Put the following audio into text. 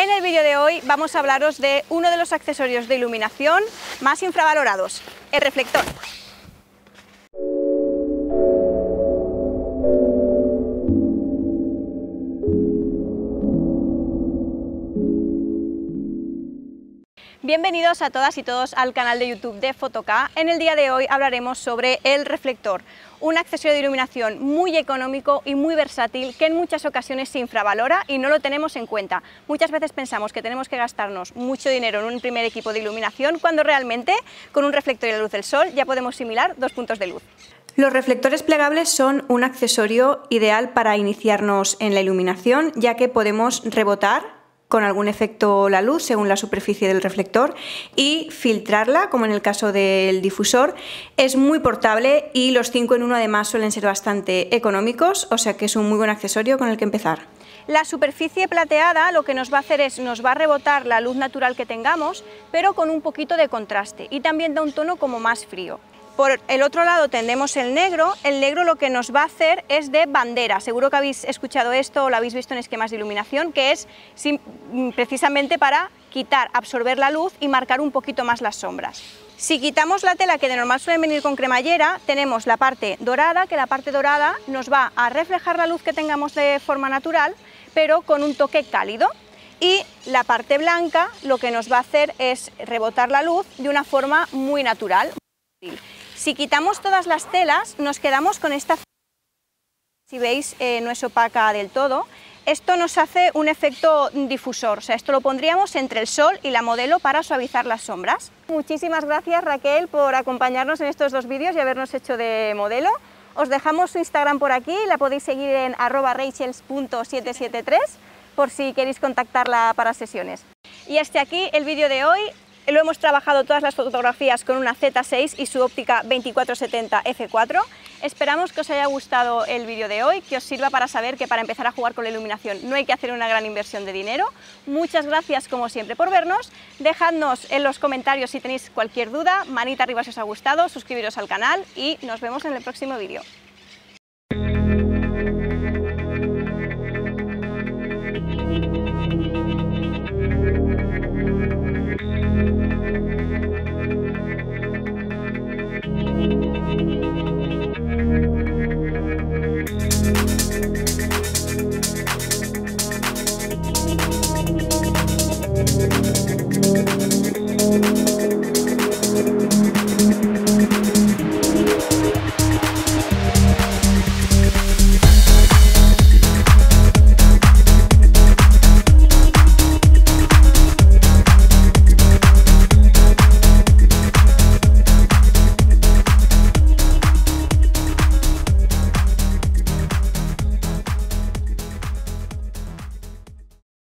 En el vídeo de hoy vamos a hablaros de uno de los accesorios de iluminación más infravalorados, el reflector. Bienvenidos a todas y todos al canal de YouTube de Fotoca. En el día de hoy hablaremos sobre el reflector, un accesorio de iluminación muy económico y muy versátil que en muchas ocasiones se infravalora y no lo tenemos en cuenta. Muchas veces pensamos que tenemos que gastarnos mucho dinero en un primer equipo de iluminación cuando realmente con un reflector y la luz del sol ya podemos simular dos puntos de luz. Los reflectores plegables son un accesorio ideal para iniciarnos en la iluminación, ya que podemos rebotar con algún efecto la luz según la superficie del reflector y filtrarla, como en el caso del difusor. Es muy portable y los 5 en 1 además suelen ser bastante económicos, o sea que es un muy buen accesorio con el que empezar. La superficie plateada lo que nos va a hacer es, nos va a rebotar la luz natural que tengamos, pero con un poquito de contraste y también da un tono como más frío. Por el otro lado tendremos el negro lo que nos va a hacer es de bandera, seguro que habéis escuchado esto o lo habéis visto en esquemas de iluminación, que es precisamente para quitar, absorber la luz y marcar un poquito más las sombras. Si quitamos la tela que de normal suelen venir con cremallera, tenemos la parte dorada, que la parte dorada nos va a reflejar la luz que tengamos de forma natural, pero con un toque cálido. Y la parte blanca lo que nos va a hacer es rebotar la luz de una forma muy natural. Si quitamos todas las telas, nos quedamos con esta, si veis no es opaca del todo, esto nos hace un efecto difusor, o sea, esto lo pondríamos entre el sol y la modelo para suavizar las sombras. Muchísimas gracias Raquel por acompañarnos en estos dos vídeos y habernos hecho de modelo. Os dejamos su Instagram por aquí, la podéis seguir en @rachels.773 por si queréis contactarla para sesiones. Y hasta aquí el vídeo de hoy. Lo hemos trabajado todas las fotografías con una Z6 y su óptica 24-70 f4. Esperamos que os haya gustado el vídeo de hoy, que os sirva para saber que para empezar a jugar con la iluminación no hay que hacer una gran inversión de dinero. Muchas gracias como siempre por vernos, dejadnos en los comentarios si tenéis cualquier duda, manita arriba si os ha gustado, suscribiros al canal y nos vemos en el próximo vídeo.